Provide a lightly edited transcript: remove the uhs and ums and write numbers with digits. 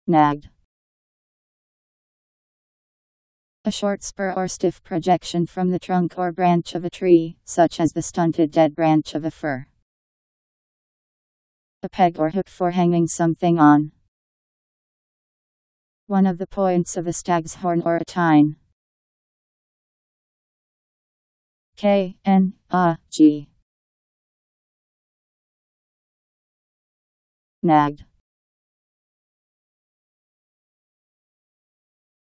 Nagged. A short spur or stiff projection from the trunk or branch of a tree, such as the stunted dead branch of a fir. A peg or hook for hanging something on. One of the points of a stag's horn or a tine. Knag. Nagged.